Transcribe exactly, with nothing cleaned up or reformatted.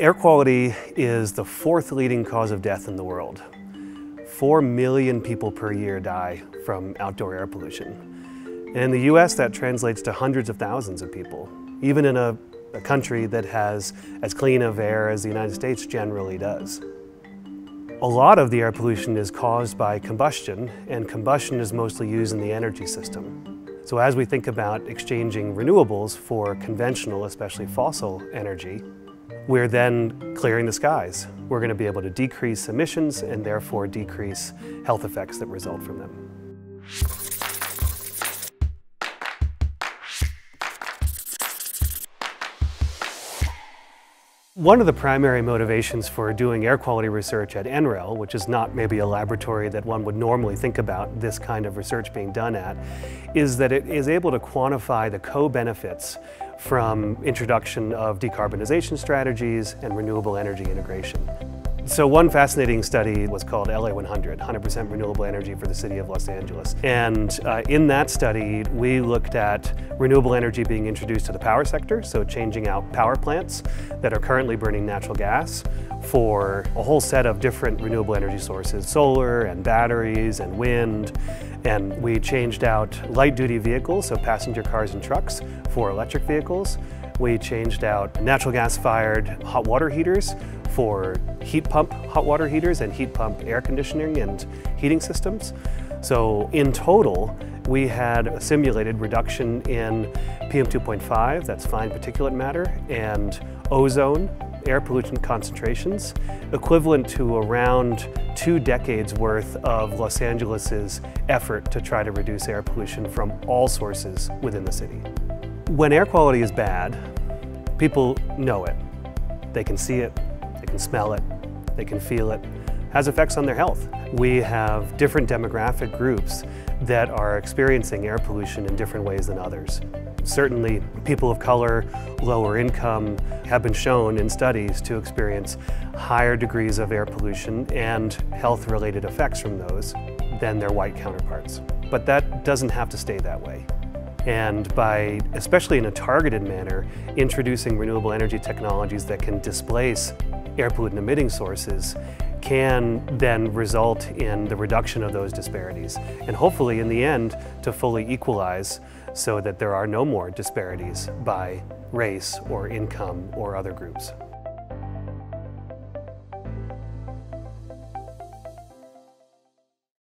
Air quality is the fourth leading cause of death in the world. Four million people per year die from outdoor air pollution. And in the U S, that translates to hundreds of thousands of people, even in a, a country that has as clean of air as the United States generally does. A lot of the air pollution is caused by combustion, and combustion is mostly used in the energy system. So as we think about exchanging renewables for conventional, especially fossil energy, we're then clearing the skies. We're going to be able to decrease emissions and therefore decrease health effects that result from them. One of the primary motivations for doing air quality research at N R E L, which is not maybe a laboratory that one would normally think about this kind of research being done at, is that it is able to quantify the co-benefits from introduction of decarbonization strategies and renewable energy integration. So one fascinating study was called L A one hundred, one hundred percent renewable energy for the city of Los Angeles. And uh, in that study, we looked at renewable energy being introduced to the power sector, so changing out power plants that are currently burning natural gas for a whole set of different renewable energy sources, solar and batteries and wind. And we changed out light-duty vehicles, so passenger cars and trucks, for electric vehicles. We changed out natural gas-fired hot water heaters for heat pump hot water heaters and heat pump air conditioning and heating systems. So in total, we had a simulated reduction in P M two point five, that's fine particulate matter, and ozone, air pollutant concentrations, equivalent to around two decades worth of Los Angeles's effort to try to reduce air pollution from all sources within the city. When air quality is bad, people know it. They can see it, they can smell it, they can feel it. It has effects on their health. We have different demographic groups that are experiencing air pollution in different ways than others. Certainly, people of color, lower income, have been shown in studies to experience higher degrees of air pollution and health-related effects from those than their white counterparts. But that doesn't have to stay that way. And by, especially in a targeted manner, introducing renewable energy technologies that can displace air pollutant emitting sources can then result in the reduction of those disparities, and hopefully in the end to fully equalize so that there are no more disparities by race or income or other groups.